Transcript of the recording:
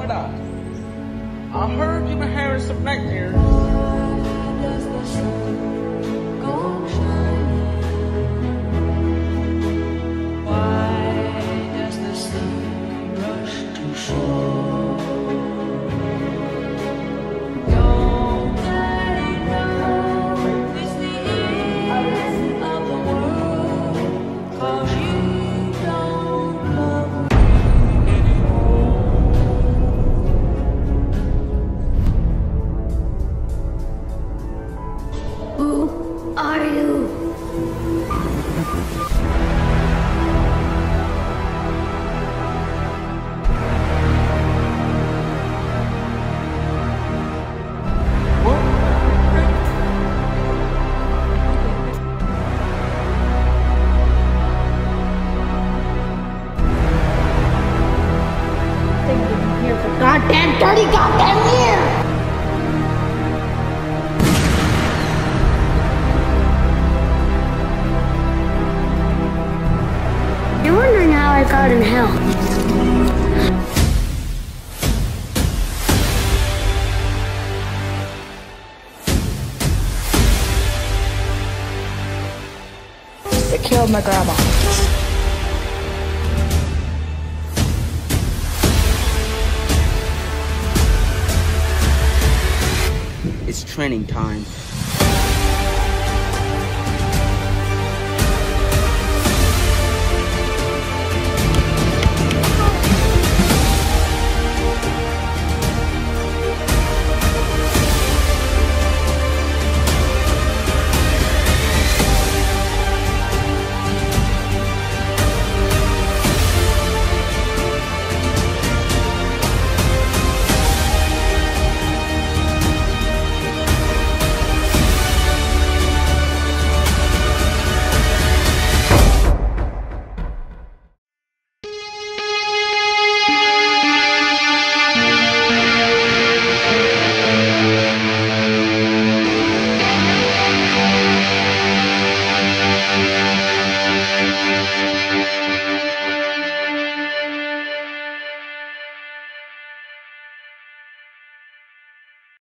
what up? I heard you been having some nightmares. Who are you? Here for goddamn dirty goddamn year! You're wondering how I got in hell. They killed my grandma. It's training time.